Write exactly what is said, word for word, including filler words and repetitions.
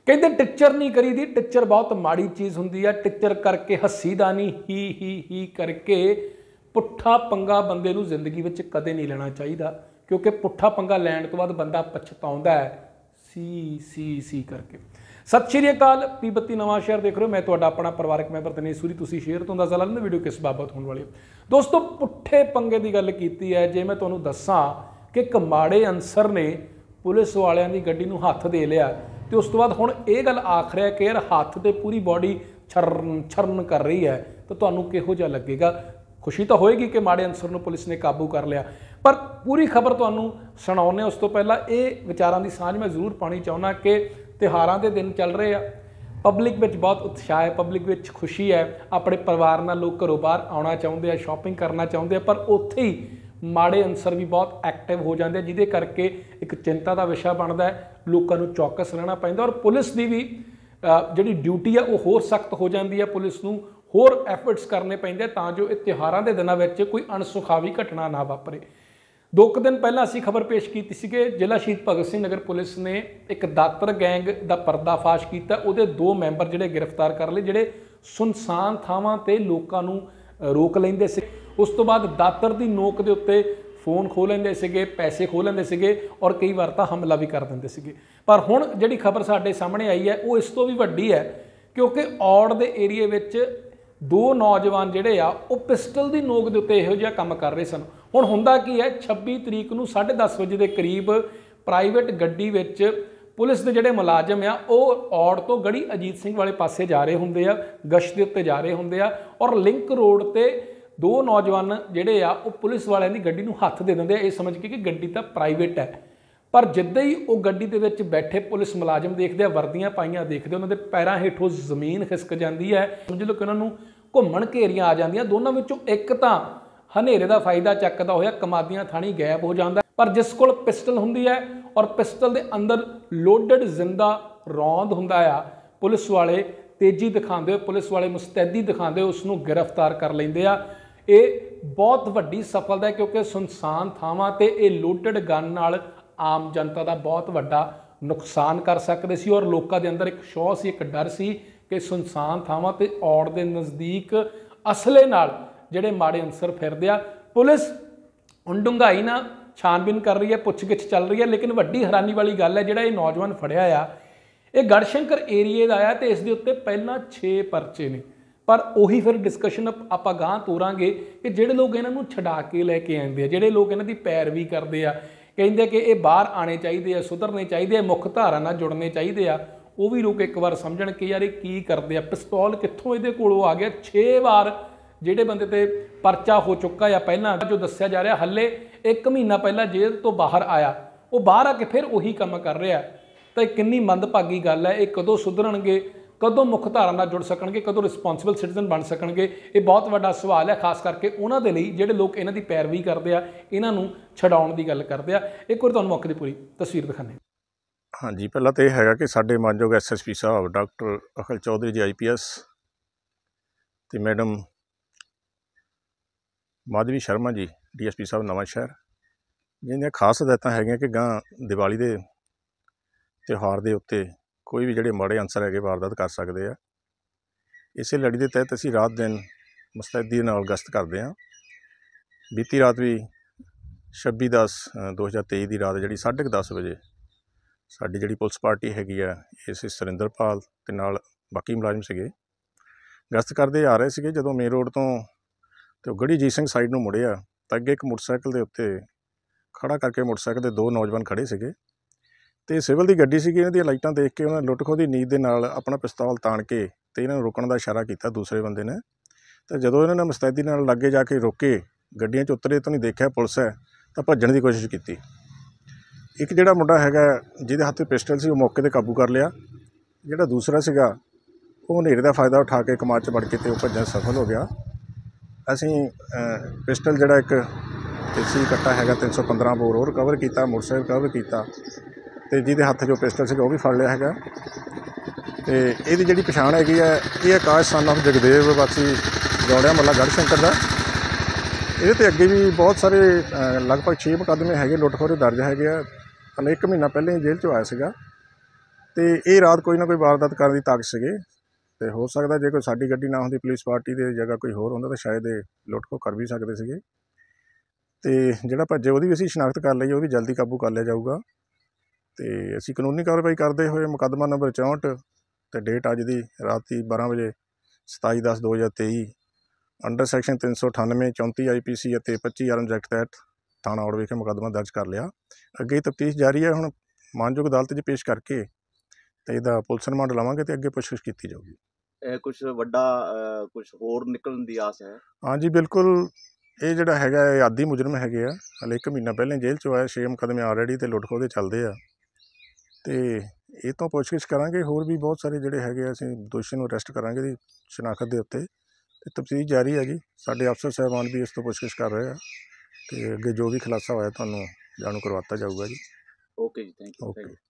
कहते टिच्चर नहीं करी दी, टिच्चर बहुत माड़ी चीज़ होंदी है। टिच्चर करके हसी दा नहीं, ही ही ही करके पुट्ठा पंगा बंदे नूं जिंदगी विच कदे नहीं लेना चाहिए, क्योंकि पुट्ठा पंगा लैण तो बाद बंदा पछताउंदा है सी सी सी करके। सत श्री अकाल, पी बत्ती नवां शहर देख रहे हो। मैं तुहाडा अपना परिवारक मैंबर दिनेश सूरी। तुसीं शेयर तो अंदाज़ा ला लैंदे वीडियो किस बाबत होने वाली है। दोस्तों, पुट्ठे पंगे की गल कीती है। जे मैं तुहानूं दस्सां कि एक माड़े अंसर ने पुलिस वालियां दी गड्डी नूं हत्थ दे लिया, तो उस तो बाद हुण ये गल आख रहा है कि यार हत्थ ते पूरी बॉडी छरन छरन कर रही है, तो तुहानूं किहो जिहा लगेगा? खुशी तो होएगी कि माड़े अंसर नूं पुलिस ने काबू कर लिया, पर पूरी खबर तुहानूं सुणाउने उस तो पहला ये विचारां दी सांझ मैं जरूर पानी चाहुंदा कि त्योहारां दे दिन चल रहे हैं, पब्लिक में बहुत उत्साह है, पब्लिक में खुशी है, अपने परिवार नाल लोग घरों बाहर आउणा चाहुंदे आ, शॉपिंग करना चाहुंदे आ, पर उत्थे ही माड़े अंसर भी बहुत एक्टिव हो जाते हैं, जिहदे करके एक चिंता का विषय बनता है। लोगों को चौकस रहना पैंदा और पुलिस की भी जिहड़ी ड्यूटी है वो होर सख्त हो जाती है। पुलिस नूं होर एफर्ट्स करने पैंदे तां जो इह त्योहारां दे दिनां विच कोई अणसुखावी घटना ना वापरे। दो क दिन पहला असीं खबर पेश की थी कि जिला शहीद भगत सिंह नगर पुलिस ने एक दातर गैंग का पर्दाफाश किया। उहदे दो मैंबर जिहड़े गिरफ्तार कर लए, जिहड़े सुनसान थावां ते लोकां नूं रोक लैंदे सी। उस तो बाद दातर की नोक के उत्ते फोन खो लेंदे सीगे, पैसे खो लेंदे सीगे और कई बार तो हमला भी कर देंदे सीगे। पर हुण जिहड़ी खबर साडे सामने आई है वो इस तो भी वड्डी है, क्योंकि औड़ दे एरिए विच दो नौजवान जिहड़े आ वो पिस्टल की नोक के उत्ते इहो जिहा काम कर रहे सन। हुण हुंदा की है, छब्बी तरीक नूं साढ़े दस बजे के करीब प्राइवेट गड्डी विच पुलिस के जिहड़े मुलाजम आ वो औड़ तो गढ़ी अजीत सिंह वाले पासे जा रहे हुंदे आ, गश्त दे उत्ते जा रहे हुंदे आ और लिंक रोड ते दो नौजवान जिहड़े आ वो पुलिस वालियां दी गड्डी नूं हत्थ दे दिंदे आ, ये समझ के कि गड्डी तां प्राइवेट है। पर जिद्दां ही वो गड्डी दे विच बैठे पुलिस मुलाजम देखदे आ, वर्दियां पाईयां देखदे, उन्हां दे पैरां हेठों जमीन खिसक जांदी है। समझ लो कि उन्हां नूं घुम्मण घेरियां आ जांदियां। दोनों विचों एक तां हनेरे का फायदा चकदा होया कमादियां थाणी गैब हो जाता, पर जिस कोल पिस्टल हुंदी है और पिस्टल के अंदर लोडेड जिंदा रौंद हुंदा आ, पुलिस वाले तेजी दिखाते हुए, पुलिस वाले मुस्तैदी दिखाते हुए उसनूं गिरफ्तार कर लेंदे आ। ये बहुत वड्डी सफलता है, क्योंकि सुनसान थावां ते ये लोडेड गन नाल आम जनता का बहुत वड्डा नुकसान कर सकते सी और लोगों के अंदर एक शौह सी, एक डर सी कि सुनसान थावां ते औड़ दे नज़दीक असले नाल जिहड़े माड़े अंसर फिरदे आ। पुलिस हुण डूंघाई ना छानबीन कर रही है, पुछगिछ चल रही है, लेकिन वड्डी हैरानी वाली गल है जिहड़ा ये नौजवान फड़िया आ, ये गढ़शंकर एरिए का आया, तो इस दे उत्ते पहलां छे परचे ने। पर उही फिर डिस्कशन आपां गांह तोरांगे कि जिहड़े लोग इन्हां नूं छड़ा के लैके आंदे आ, जिहड़े लोग इन्हां दी पैरवी करदे आ, कहिंदे कि ये बाहर आने चाहिए आ, सुधरने चाहिए, मुख धारा नाल जुड़ने चाहिए आ, वो भी लोग एक बार समझण कि यार ये की करदे आ। पिस्तौल कित्थों इहदे कोलों आ गया? छे बार जिहड़े बंदे ते परचा हो चुका है, पहला जो दस्सिया जा रहा हले एक महीना पहला जेल तो बाहर आया, वो बाहर आके फिर उही काम कर रहा, तो कितनी मंदभागी गल है। ये कदों सुधरनगे, कदों मुख धारा नाल जुड़ सकणगे, कदों रिस्पोंसिबल सिटीजन बन सकणगे? ये बहुत वड्डा सवाल है, खास करके उन्हां दे लई जिहड़े लोग इन्हां दी पैरवी करदे आ, इन्हां नूं छडाउण दी गल करदे आ। एक बार तुहानूं मौके दी पूरी तस्वीर दिखाने। हाँ जी, पहला तो यह है कि साडे मानयोग एस एस पी साहब doctor Akhil Chaudhary ji I P S ते madam Madhavi Sharma ji D S P साहब नवां शहर, जिन्हें खास हदायतां है कि गांह दिवाली के त्यौहार के उत्ते कोई भी जिहड़े माड़े अंसर है वारदात कर सकते हैं। इस लड़ी के तहत असीं रात दिन मुस्तैदी नाल गश्त करते हैं। बीती रात भी छब्बी दस दो हज़ार तेई की रात जी साढ़े क दस बजे साडी जिहड़ी पुलिस पार्टी हैगी है, इस सुरिंदरपाल ते नाल बाकी मुलाजम सीगे गश्त करते आ रहे थे। जदों मेन रोड तो तो गढ़ी अजीत सिंह साइड नूं मुड़िया तो अगे एक मोटरसाइकिल के उत्ते खड़ा करके मोटरसाइकिल के दो नौजवान खड़े सीगे, तो सिविल की गड्डी सी, इन्हां दी लाइटां देख के उन्होंने लुट खो की नीयत दे नाल अपना पिस्तौल ताण के तो इन्हां नूं रोकण दा इशारा किया दूसरे बंदे ने। तो जदों इन्होंने मुस्तैदी नाल लागे जाके रोके, गड्डियां च उतरे तो नहीं देखा पुलिस है, तो भज्जण की कोशिश की। एक जिहड़ा मुंडा हैगा जिहदे हत्थ पिस्टल सी, वो मौके ते काबू कर लिया। जिहड़ा दूसरा सीगा वो हनेरे का फायदा उठा के कमाद च वड़ के ते भज्जण सफल हो गया। असीं पिस्टल जिहड़ा एक देसी कट्टा हैगा तीन सौ पंद्रह बोर वो रिकवर किया, मोटरसाइकिल रिकवर किया, तो जिहदे हत्थ जो पिस्टल सीगा वो भी फड़ लिया हैगा। तो इहदी जिहड़ी पछाण हैगी है, ये आकाश सन ऑफ जगदेव वासी जौड़िया महला गढ़शंकर का। ये तो अगे भी बहुत सारे लगभग छे मुकदमे है लुट खोह दर्ज है। हले एक महीना पहले ही जेल चो आया सीगा। ਤੇ ਇਹ ਰਾਤ ਕੋਈ ਨਾ ਕੋਈ ਵਾਰਦਾਤ ਕਰਨ ਦੀ ਤਾਕ ਸੀਗੇ ਤੇ ਹੋ ਸਕਦਾ ਜੇ ਕੋਈ ਸਾਡੀ ਗੱਡੀ ਨਾ ਹੁੰਦੀ ਪੁਲਿਸ ਪਾਰਟੀ ਦੀ ਜਗ੍ਹਾ ਕੋਈ ਹੋਰ ਹੁੰਦਾ ਤਾਂ ਸ਼ਾਇਦ ਇਹ ਲੁੱਟ ਖੋਹ ਕਰ ਵੀ ਸਕਦੇ ਸੀਗੇ। ਤੇ ਜਿਹੜਾ ਭੱਜੇ ਉਹਦੀ ਵੀ ਅਸੀਂ ਸ਼ਨਾਖਤ ਕਰ ਲਈ, ਉਹ ਵੀ ਜਲਦੀ ਕਾਬੂ ਕਰ ਲਿਆ ਜਾਊਗਾ। ਤੇ ਅਸੀਂ ਕਾਨੂੰਨੀ ਕਾਰਵਾਈ ਕਰਦੇ ਹੋਏ ਮੁਕੱਦਮਾ ਨੰਬਰ ਚੌਂਹਠ ਤੇ ਡੇਟ ਅੱਜ ਦੀ ਰਾਤੀ ਬਾਰਾਂ ਵਜੇ ਸਤਾਈ ਦਸ ਦੋ ਹਜ਼ਾਰ ਤੇਈ ਅੰਡਰ ਸੈਕਸ਼ਨ ਤਿੰਨ ਸੌ ਅਠਾਨਵੇਂ ਚੌਂਤੀ ਆਈ ਪੀ ਸੀ ਅਤੇ ਪੱਚੀ ਆਰਮਜ਼ ਐਕਟ ਤਹਿਤ ਥਾਣਾ ਔੜ ਵਿਖੇ ਮੁਕੱਦਮਾ ਦਰਜ ਕਰ ਲਿਆ। ਅੱਗੇ ਤਫਤੀਸ਼ ਜਾਰੀ ਹੈ। ਹੁਣ ਮਾਨਯੋਗ ਅਦਾਲਤ 'ਚ ਪੇਸ਼ ਕਰਕੇ ਤੇ ਇਹਦਾ ਪੁਲਿਸ ਰਿਮਾਂਡ ਲਵਾਂਗੇ ਤੇ ਅੱਗੇ ਪੁੱਛਗਿੱਛ ਕੀਤੀ ਜਾਊਗੀ। ਇਹ ਕੁਛ ਵੱਡਾ ਕੁਝ ਹੋਰ ਨਿਕਲਣ ਦੀ ਆਸ ਹੈ? ਹਾਂਜੀ ਬਿਲਕੁਲ, ਇਹ ਜਿਹੜਾ ਹੈਗਾ ਇਹ ਆਦੀ ਮੁਜਰਮ ਹੈਗੇ ਆ। ਹਾਲੇ ਇੱਕ ਮਹੀਨਾ ਪਹਿਲਾਂ ਜੇਲ੍ਹ 'ਚੋਂ ਆਇਆ, ਛੇ ਮੁਕੱਦਮੇ ਆਲਰੇਡੀ ਤੇ ਲੁੱਟ ਖੋਹ ਦੇ ਚੱਲਦੇ ਆ। ਤੇ ਇਹ ਤੋਂ ਪੁੱਛਗਿੱਛ ਕਰਾਂਗੇ, ਹੋਰ ਵੀ ਬਹੁਤ ਸਾਰੇ ਜਿਹੜੇ ਹੈਗੇ ਆ ਅਸੀਂ ਦੋਸ਼ੀ ਨੂੰ ਅਰੈਸਟ ਕਰਾਂਗੇ ਦੀ ਸ਼ਨਾਖਤ ਦੇ ਉੱਤੇ। ਤੇ ਤਫਤੀਸ਼ ਜਾਰੀ ਹੈ ਜੀ, ਸਾਡੇ ਅਫਸਰ ਸਾਹਿਬਾਨ ਵੀ ਇਸ ਤੋਂ ਪੁੱਛਗਿੱਛ ਕਰ ਰਹੇ ਆ ਤੇ ਅੱਗੇ ਜੋ ਵੀ ਖੁਲਾਸਾ ਹੋਇਆ ਤੁਹਾਨੂੰ ਜਾਣੂ ਕਰਵਾਤਾ ਜਾਊਗਾ ਜੀ। ਓਕੇ ਜੀ, ਥੈਂਕ ਯੂ। ਓਕੇ।